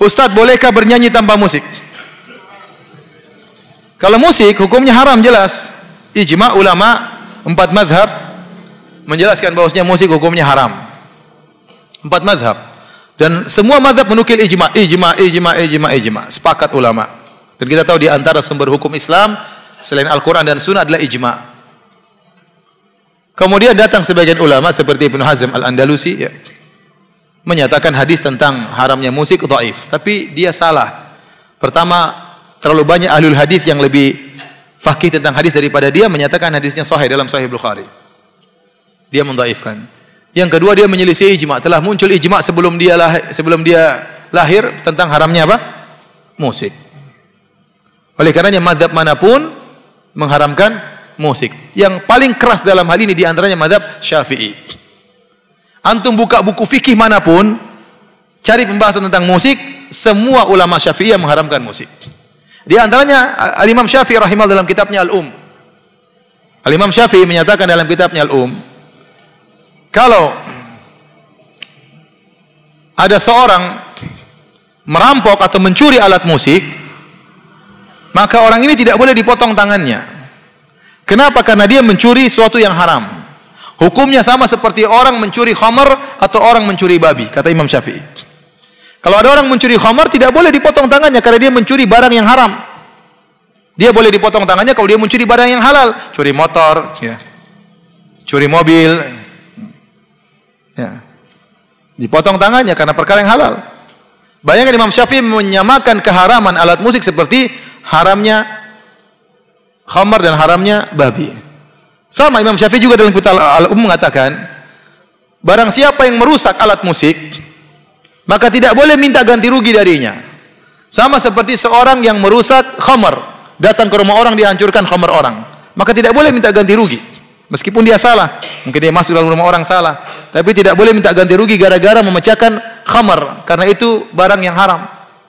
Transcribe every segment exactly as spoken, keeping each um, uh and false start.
Ustadz, bolehkah bernyanyi tanpa musik? Kalau musik hukumnya haram jelas. Ijma ulama empat mazhab menjelaskan bahwasanya musik hukumnya haram. Empat mazhab. Dan semua mazhab menukil ijma, ijma, ijma, ijma, ijma. Sepakat ulama. Dan kita tahu di antara sumber hukum Islam selain Al-Quran dan Sunnah adalah ijma. Kemudian datang sebagian ulama seperti Ibnu Hazm Al-Andalusi ya, menyatakan hadis tentang haramnya musik dhaif, tapi dia salah. Pertama, terlalu banyak ahlul hadis yang lebih faqih tentang hadis daripada dia menyatakan hadisnya sahih dalam Sahih Bukhari. Dia mendhaifkan. Yang kedua, dia menyelisih ijma. Telah muncul ijma sebelum dia lahir, sebelum dia lahir tentang haramnya apa? Musik. Oleh karenanya mazhab manapun mengharamkan musik. Yang paling keras dalam hal ini di antaranya mazhab Syafi'i. Antum buka buku fikih manapun, cari pembahasan tentang musik, semua ulama Syafi'i yang mengharamkan musik. Di antaranya Al-Imam Syafi'i rahimahullah dalam kitabnya Al-Um. Al-Imam Syafi'i menyatakan dalam kitabnya Al-Um, kalau ada seorang merampok atau mencuri alat musik, maka orang ini tidak boleh dipotong tangannya. Kenapa? Karena dia mencuri sesuatu yang haram. Hukumnya sama seperti orang mencuri khamar atau orang mencuri babi, kata Imam Syafi'i. Kalau ada orang mencuri khamar, tidak boleh dipotong tangannya karena dia mencuri barang yang haram. Dia boleh dipotong tangannya kalau dia mencuri barang yang halal, curi motor, ya, curi mobil, ya, dipotong tangannya karena perkara yang halal. Bayangkan Imam Syafi'i menyamakan keharaman alat musik seperti haramnya khamar dan haramnya babi. Sama Imam Syafi'i juga dalam kitab Al-Um mengatakan, barang siapa yang merusak alat musik, maka tidak boleh minta ganti rugi darinya. Sama seperti seorang yang merusak khamar, datang ke rumah orang dihancurkan khamar orang, maka tidak boleh minta ganti rugi. Meskipun dia salah, mungkin dia masuk dalam rumah orang salah, tapi tidak boleh minta ganti rugi gara-gara memecahkan khamar, karena itu barang yang haram.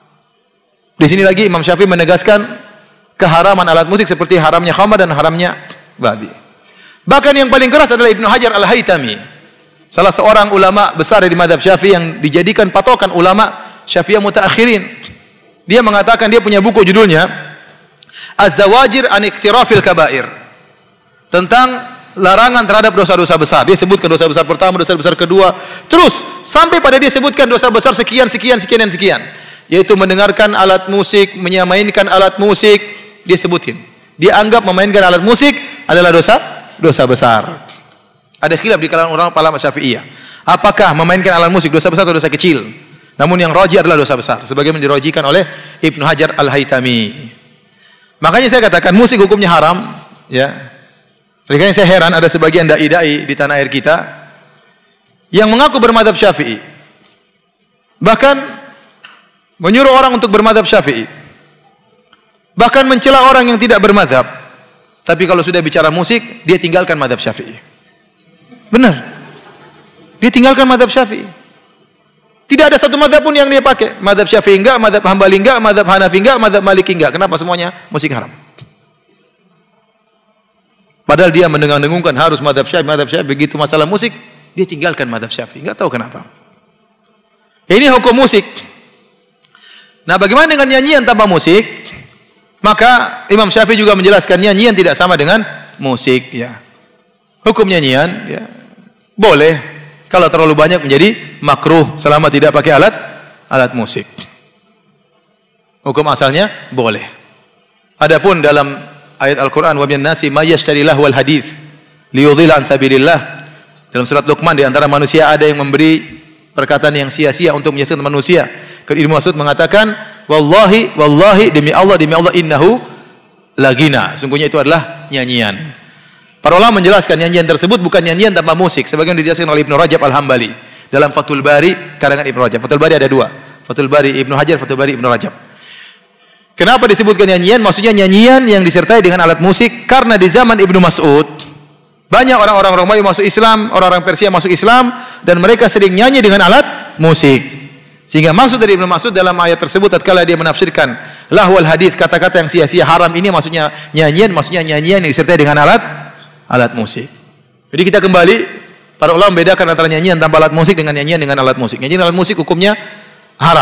Di sini lagi Imam Syafi'i menegaskan keharaman alat musik seperti haramnya khamar dan haramnya babi. Bahkan yang paling keras adalah Ibnu Hajar Al-Haytami, salah seorang ulama besar di mazhab Syafi'i yang dijadikan patokan ulama Syafi'iyah mutaakhirin. Dia mengatakan, dia punya buku judulnya Az-Zawajir an Iktirafil Kabair, tentang larangan terhadap dosa-dosa besar. Dia sebutkan dosa besar pertama, dosa besar kedua, terus sampai pada dia sebutkan dosa besar sekian, sekian, sekian dan sekian, yaitu mendengarkan alat musik, menyamainkan alat musik. Dia sebutin, dia anggap memainkan alat musik adalah dosa dosa besar. Ada khilaf di kalangan orang ulama Syafi'iyah, apakah memainkan alat musik dosa besar atau dosa kecil? Namun yang rajih adalah dosa besar, sebagaimana dirajihkan oleh Ibnu Hajar Al-Haytami. Makanya saya katakan musik hukumnya haram, ya. Oleh karena saya heran ada sebagian dai-dai di tanah air kita yang mengaku bermadzhab Syafi'i, bahkan menyuruh orang untuk bermadzhab Syafi'i, bahkan mencela orang yang tidak bermadzhab. Tapi kalau sudah bicara musik, dia tinggalkan madzhab Syafi'i. Benar, dia tinggalkan madzhab Syafi'i. Tidak ada satu madzhab pun yang dia pakai. Madzhab Syafi'i enggak, madzhab Hambali enggak, madzhab Hanafi enggak, madzhab Maliki enggak. Kenapa? Semuanya musik haram. Padahal dia mendengung-dengungkan harus madzhab Syafi'i, madzhab Syafi'i. Begitu masalah musik, dia tinggalkan madzhab Syafi'i. Enggak tahu kenapa. Ini hukum musik. Nah, bagaimana dengan nyanyian tanpa musik? Maka Imam Syafi'i juga menjelaskan nyanyian tidak sama dengan musik, ya. Hukum nyanyian, ya, boleh kalau terlalu banyak menjadi makruh selama tidak pakai alat alat musik. Hukum asalnya boleh. Adapun dalam ayat Al-Quran, wa minan nasi may yashtari lahwal hadits liyudhilla an sabilillah, dalam surat Luqman, di antara manusia ada yang memberi perkataan yang sia-sia untuk menyesatkan manusia. Ibnu Mas'ud mengatakan, wallahi wallahi demi Allah demi Allah innahu lagina, sungguhnya itu adalah nyanyian. Para ulama menjelaskan nyanyian tersebut bukan nyanyian tanpa musik, sebagaimana dijelaskan oleh Ibnu Rajab Al-Hambali dalam Fathul Bari karangan Ibnu Rajab. Fathul Bari ada dua, Fathul Bari Ibnu Hajar, Fathul Bari Ibnu Rajab. Kenapa disebutkan nyanyian? Maksudnya nyanyian yang disertai dengan alat musik, karena di zaman Ibnu Mas'ud banyak orang-orang Romawi masuk Islam, orang-orang Persia masuk Islam, dan mereka sering nyanyi dengan alat musik. Sehingga maksud dari Ibnu Mas'ud dalam ayat tersebut tatkala dia menafsirkan lahwal hadits, kata-kata yang sia-sia haram, ini maksudnya nyanyian, maksudnya nyanyian yang disertai dengan alat alat musik. Jadi kita kembali, para ulama membedakan antara nyanyian tanpa alat musik dengan nyanyian dengan alat musik. Nyanyian alat musik hukumnya haram.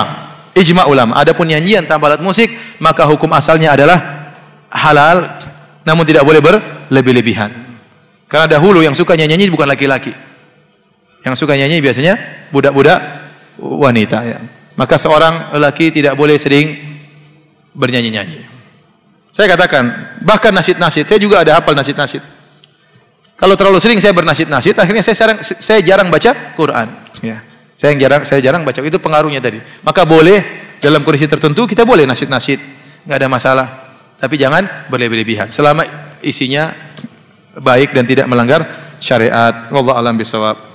ijma' ulama. Adapun nyanyian tanpa alat musik, maka hukum asalnya adalah halal, namun tidak boleh berlebih-lebihan. Karena dahulu yang suka nyanyi bukan laki-laki. Yang suka nyanyi biasanya budak-budak wanita, ya. Maka seorang lelaki tidak boleh sering bernyanyi-nyanyi. Saya katakan, bahkan nasyid-nasyid, saya juga ada hafal nasyid-nasyid. Kalau terlalu sering saya bernasyid-nasyid, akhirnya saya jarang, saya jarang baca Quran. Ya. Saya jarang, saya jarang baca. Itu pengaruhnya tadi. Maka boleh dalam kondisi tertentu kita boleh nasyid-nasyid, nggak ada masalah. Tapi jangan berlebih-lebihan. Selama isinya baik dan tidak melanggar syariat. Wallahu a'lam bishawab.